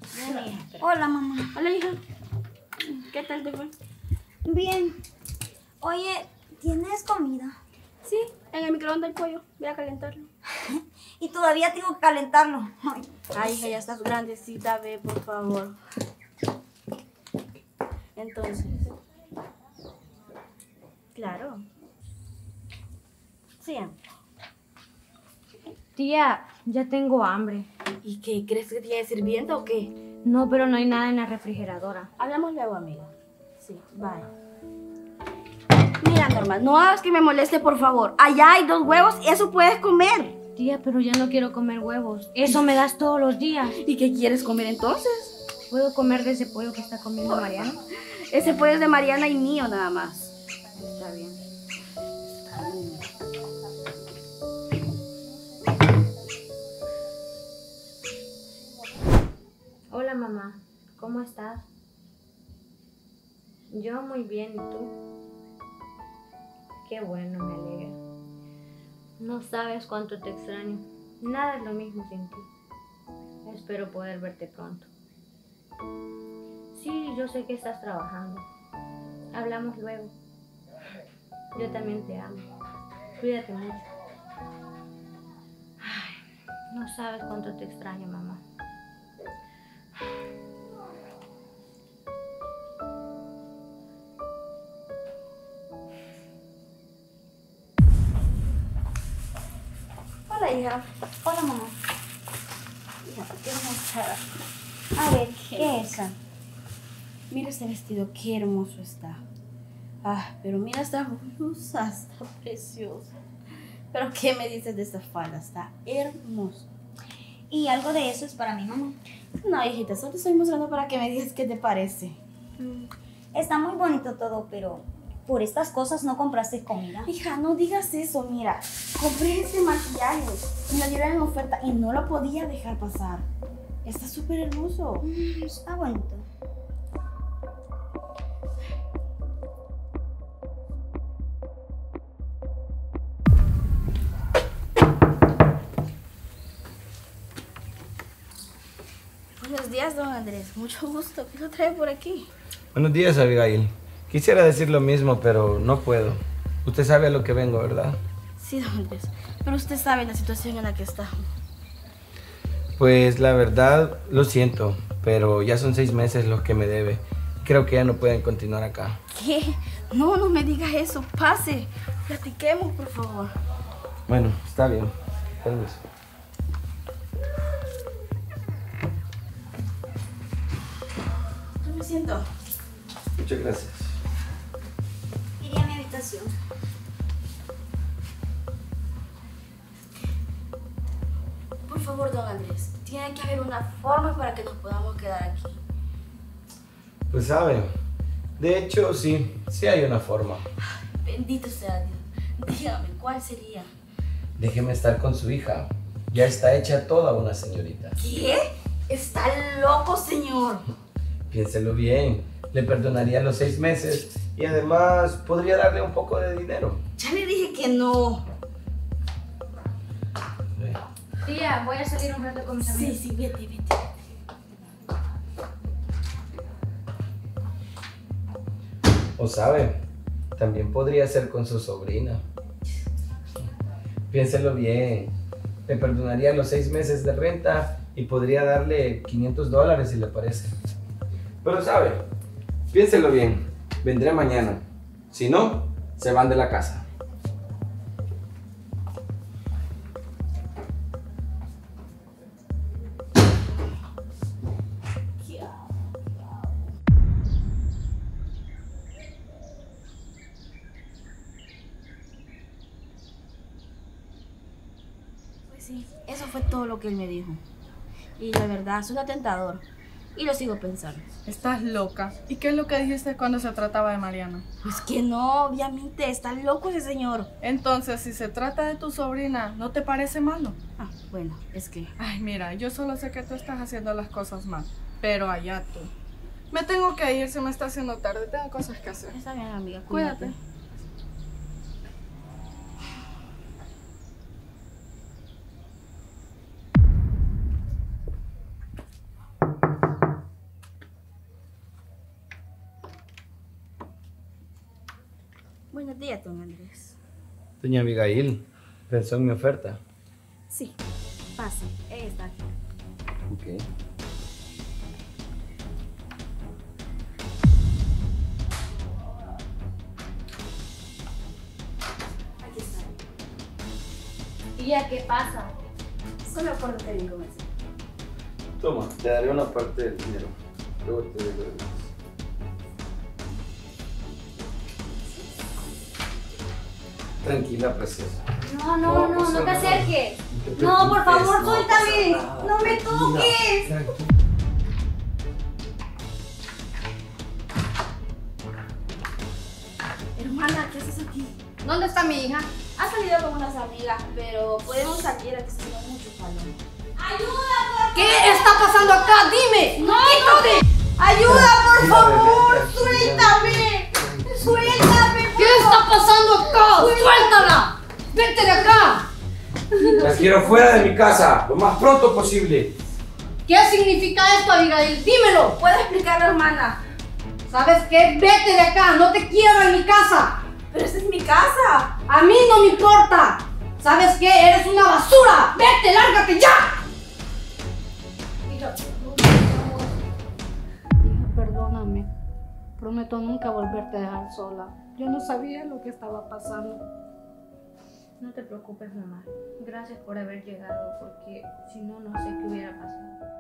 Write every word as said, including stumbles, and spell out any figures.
Ven, hija, espera. Hola, mamá. Hola, hija. ¿Qué tal te fue? Bien. Oye, ¿tienes comida? Sí, en el microondas hay pollo. Voy a calentarlo. Y todavía tengo que calentarlo. Ay, Ay, hija, ya estás grandecita, ve, por favor. Entonces. Claro. Sí. Tía, ya tengo hambre. ¿Y qué? ¿Crees que te haya sirviendo o qué? No, pero no hay nada en la refrigeradora. Hablamos luego, amiga. Sí, bye. Mira, Norma, no hagas que me moleste, por favor. Allá hay dos huevos y eso puedes comer. Tía, pero ya no quiero comer huevos. Eso me das todos los días. ¿Y qué quieres comer entonces? ¿Puedo comer de ese pollo que está comiendo Mariana? Ese pollo es de Mariana y mío nada más. Está bien. Está bien. Hola, mamá. ¿Cómo estás? Yo muy bien, ¿y tú? Qué bueno, me alegra. No sabes cuánto te extraño. Nada es lo mismo sin ti. Espero poder verte pronto. Sí, yo sé que estás trabajando. Hablamos luego. Yo también te amo. Cuídate mucho. Ay, no sabes cuánto te extraño, mamá. Hola, hija. hola, mamá. Hija, qué hermosa. A ver, ¿qué es? Mira este vestido, qué hermoso está. Ah, pero mira esta blusa, está preciosa. Pero ¿qué me dices de esta falda? Está hermosa. Y algo de eso es para mi mamá. No, hijita, solo te estoy mostrando para que me digas qué te parece. Está muy bonito todo, pero por estas cosas no compraste comida. Hija, no digas eso, mira. Compré este maquillaje, me lo dieron en oferta y no lo podía dejar pasar. Está súper hermoso. Mm, Está bonito. Buenos días, don Andrés. Mucho gusto. ¿Qué lo trae por aquí? Buenos días, Abigail. Quisiera decir lo mismo, pero no puedo. Usted sabe a lo que vengo, ¿verdad? Sí, don Andrés. Pero usted sabe la situación en la que está. Pues la verdad, lo siento, pero ya son seis meses los que me debe. Creo que ya no pueden continuar acá. ¿Qué? No, no me digas eso. Pase. Platiquemos, por favor. Bueno, está bien. Permiso. Yo me siento. Muchas gracias. Iría a mi habitación. Por favor, don Andrés. Tiene que haber una forma para que nos podamos quedar aquí. Pues sabe, de hecho sí, sí hay una forma. Bendito sea Dios. Dígame, ¿cuál sería? Déjeme estar con su hija. Ya está hecha toda una señorita. ¿Qué? Está loco, señor. Piénselo bien. Le perdonaría los seis meses y además podría darle un poco de dinero. Ya le dije que no. Sí. Tía, voy a salir un rato con mis Sí, amigos. sí, vete, vete. O sabe, también podría ser con su sobrina. Piénselo bien. Le perdonaría los seis meses de renta y podría darle quinientos dólares si le parece. Pero sabe, piénselo bien. Vendré mañana. Si no, se van de la casa. Pues sí, eso fue todo lo que él me dijo. Y la verdad, suena tentador. Y lo sigo pensando. Estás loca. ¿Y qué es lo que dijiste cuando se trataba de Mariana? Pues que no, obviamente, está loco ese señor. Entonces, si se trata de tu sobrina, ¿no te parece malo? Ah, bueno, es que... Ay, mira, yo solo sé que tú estás haciendo las cosas mal, pero allá tú. Me tengo que ir, se me está haciendo tarde, tengo cosas que hacer. Está bien, amiga, Cuídate. cuídate. Buenos días, don Andrés. Doña Abigail, pensó en mi oferta. Sí, pase. Ella está aquí. Ok. Aquí está. ¿Y ya qué pasa? Solo acuérdate bien con eso. Toma, te daré una parte del dinero. Luego te doy lo demás. Tranquila, preciosa. No, no, no, pasa no te nada. acerques. No te No, por preocupes, favor, no suéltame. pasa nada. No me toques. Tranquila. Hermana, ¿qué haces aquí? ¿Dónde está mi hija? Ha salido con unas amigas, pero podemos salir a que está haciendo mucho calor. ¿Qué está pasando acá? Dime. ¡No! ¡Quítate! ¡Ayuda, por Tranquila, favor! bebé, tranquila. ¡Suéltame! ¡Suéltame! por ¿Qué está pasando acá? ¡Suéltala! ¡Vete de acá! La quiero fuera de mi casa, lo más pronto posible. ¿Qué significa esto, Abigail? Dímelo. ¿Puedo explicarlo, hermana? ¿Sabes qué? Vete de acá. No te quiero en mi casa. Pero esta es mi casa. A mí no me importa. ¿Sabes qué? Eres una basura. Vete, lárgate ya. Hija, perdóname. Prometo nunca volverte a dejar sola. Yo no sabía lo que estaba pasando. No te preocupes, mamá. Gracias por haber llegado, porque si no, no sé qué hubiera pasado.